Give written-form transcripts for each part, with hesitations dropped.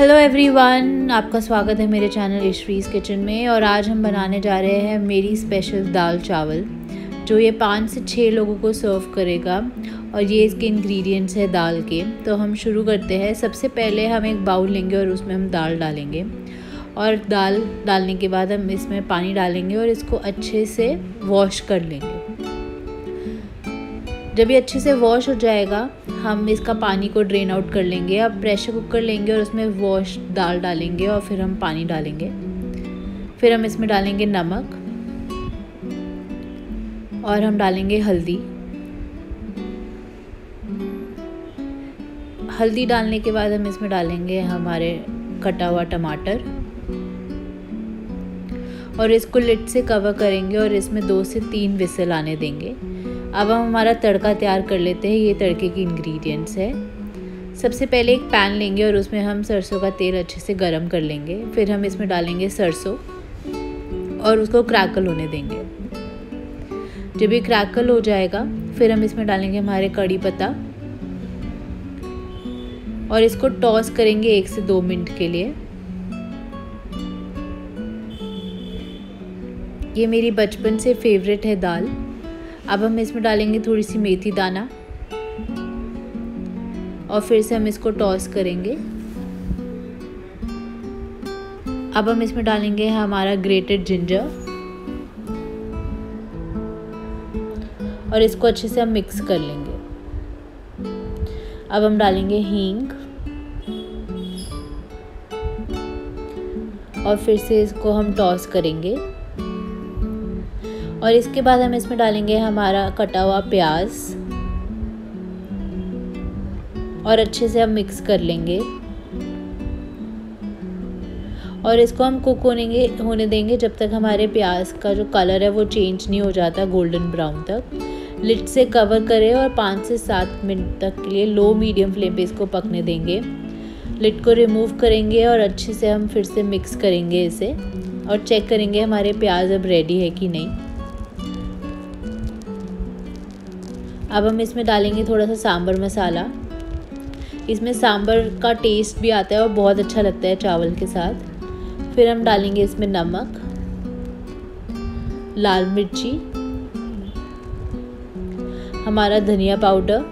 Hello everyone, आपका स्वागत है मेरे चैनल ईश्वरीज़ किचन में। और आज हम बनाने जा रहे हैं मेरी स्पेशल दाल चावल, जो ये 5 से 6 लोगों को सर्व करेगा। और ये इसके इंग्रेडिएंट्स है दाल के। तो हम शुरू करते हैं। सबसे पहले हम एक बाउल लेंगे और उसमें हम दाल डालेंगे। और दाल डालने के बाद हम इसमें पानी डालेंगे और इसको अच्छे से वॉश कर लेंगे। जब ये अच्छे से वॉश हो जाएगा, हम इसका पानी को ड्रेन आउट कर लेंगे। अब प्रेशर कुकर लेंगे और उसमें वॉश दाल डालेंगे और फिर हम पानी डालेंगे। फिर हम इसमें डालेंगे नमक और हम डालेंगे हल्दी। हल्दी डालने के बाद हम इसमें डालेंगे हमारे कटा हुआ टमाटर और इसको लिड से कवर करेंगे और इसमें 2 से 3 विसल आने देंगे। अब हम हमारा तड़का तैयार कर लेते हैं। ये तड़के की इंग्रेडिएंट्स है। सबसे पहले एक पैन लेंगे और उसमें हम सरसों का तेल अच्छे से गरम कर लेंगे। फिर हम इसमें डालेंगे सरसों और उसको क्रैकल होने देंगे। जब ये क्रैकल हो जाएगा, फिर हम इसमें डालेंगे हमारे कड़ी पत्ता और इसको टॉस करेंगे 1 से 2 मिनट के लिए। ये मेरी बचपन से फेवरेट है दाल। अब हम इसमें डालेंगे थोड़ी सी मेथी दाना और फिर से हम इसको टॉस करेंगे। अब हम इसमें डालेंगे हमारा ग्रेटेड जिंजर और इसको अच्छे से हम मिक्स कर लेंगे। अब हम डालेंगे हींग और फिर से इसको हम टॉस करेंगे। और इसके बाद हम इसमें डालेंगे हमारा कटा हुआ प्याज और अच्छे से हम मिक्स कर लेंगे। और इसको हम कुक होने देंगे जब तक हमारे प्याज का जो कलर है वो चेंज नहीं हो जाता गोल्डन ब्राउन तक। लिड से कवर करें और 5 से 7 मिनट तक के लिए लो मीडियम फ्लेम पे इसको पकने देंगे। लिड को रिमूव करेंगे और अच्छे से हम फिर से मिक्स करेंगे इसे और चेक करेंगे हमारे प्याज अब रेडी है कि नहीं। अब हम इसमें डालेंगे थोड़ा सा सांभर मसाला। इसमें सांभर का टेस्ट भी आता है और बहुत अच्छा लगता है चावल के साथ। फिर हम डालेंगे इसमें नमक, लाल मिर्ची, हमारा धनिया पाउडर।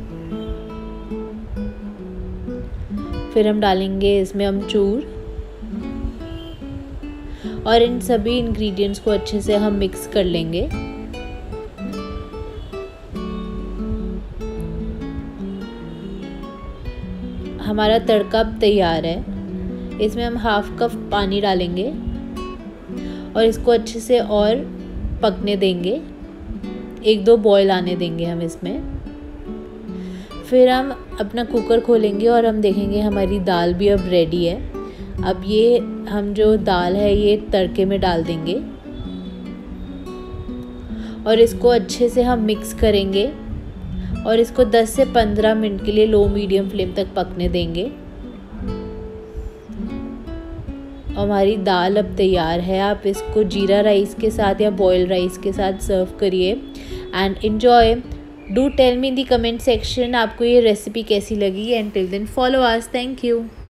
फिर हम डालेंगे इसमें अमचूर और इन सभी इंग्रेडिएंट्स को अच्छे से हम मिक्स कर लेंगे। हमारा तड़का अब तैयार है। इसमें हम 1/2 कप पानी डालेंगे और इसको अच्छे से और पकने देंगे। 1-2 बॉयल आने देंगे हम इसमें। फिर हम अपना कुकर खोलेंगे और हम देखेंगे हमारी दाल भी अब रेडी है। अब ये हम जो दाल है ये तड़के में डाल देंगे और इसको अच्छे से हम मिक्स करेंगे और इसको 10 से 15 मिनट के लिए लो मीडियम फ्लेम तक पकने देंगे। हमारी दाल अब तैयार है। आप इसको जीरा राइस के साथ या बॉइल्ड राइस के साथ सर्व करिए and enjoy. Do tell me in the comment section आपको ये रेसिपी कैसी लगी। And till then follow us. Thank you.